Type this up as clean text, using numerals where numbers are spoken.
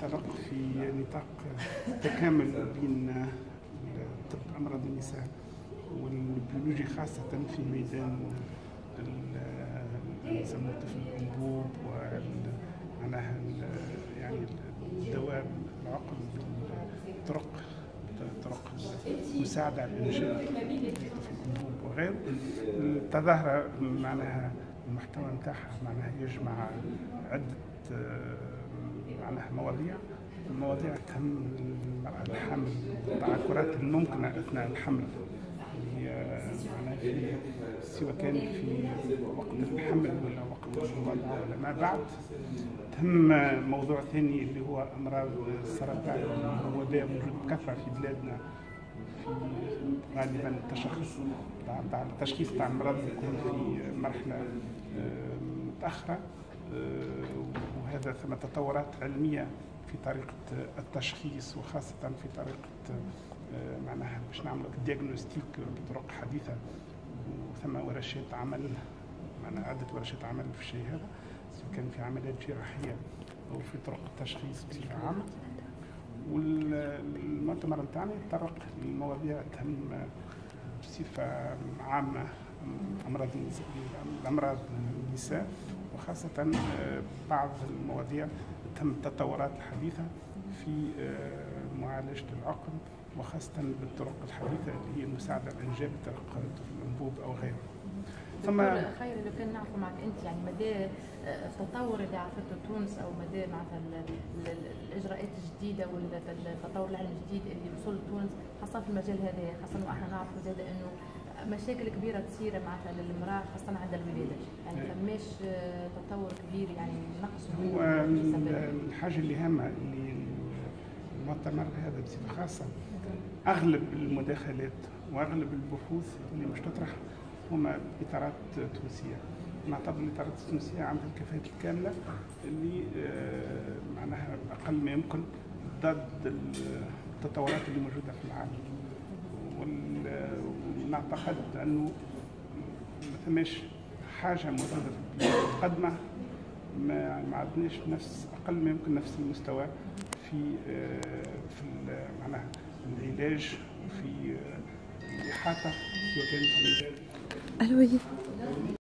يتطرق في نطاق تكامل بين طب أمراض النساء والبيولوجي خاصة في ميدان يسموه طفل الأنبوب ومعناها يعني الدواء العقم طرق المساعدة على إنجاب طفل الأنبوب وغيره. تظاهر معناها المحتوى نتاعها معناها يجمع عدة معناها مواضيع تهم المرأة الحامل، التعثرات الممكنة أثناء الحمل معناها سواء كان في وقت الحمل ولا وقت الوضع ولا ما بعد. تهم موضوع ثاني اللي هو أمراض السرطان، هو داء موجود بكثرة في بلادنا. في غالبا التشخيص تاع المرض يكون في مرحلة متأخرة، وهذا ثم تطورات علمية في طريقة التشخيص وخاصة في طريقة معناها باش نعملوا الدياغنوستيك بطرق حديثة، وثم ورشات عمل معناها عدة ورشات عمل في الشيء هذا، سواء كان في عمليات جراحية أو في طرق التشخيص بصفة عامة. والمؤتمر نتاعنا يتطرق لمواضيع تهم بصفة عامة أمراض النساء، وخاصة بعض المواضيع تم التطورات الحديثة في معالجة العقم، وخاصة بالطرق الحديثة اللي هي المساعدة على إنجاب طفل الأنبوب أو غيره. ثم خير لو كان نعرفوا معك أنت يعني مدى التطور اللي عرفته تونس أو مدى معناتها الإجراءات الجديدة والتطور العلمي الجديد اللي وصل لتونس خاصة في المجال هذا، خاصة وإحنا نعرفوا زاد إنه مشاكل كبيرة تصير معناتها للمرأة خاصة عند الولادة، يعني فماش تطور كبير يعني نقص. هو الحاجة اللي هامة اللي المؤتمر هذا بصفة خاصة أغلب المداخلات وأغلب البحوث اللي مش تطرح هما إطارات تونسية. نعتبر الإطارات التونسية عندها الكفاءات الكاملة اللي معناها أقل ما يمكن ضد التطورات اللي موجودة في العالم. ونعتقد أنه ما ثماش حاجة موجودة في البلاد المتقدمة ما عندناش نفس أقل ما يمكن نفس المستوى في معناها العلاج وفي الإحاطة وكان في الوظيفة.